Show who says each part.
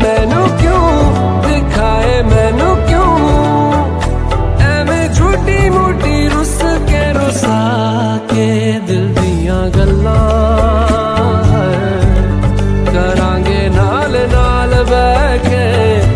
Speaker 1: मैनू क्यों, दिखाए मैनू क्यों, एवें झूठी मूठी रुस के रुसा के दिल दियां गल्लां करांगे नाल नाल बैठ के।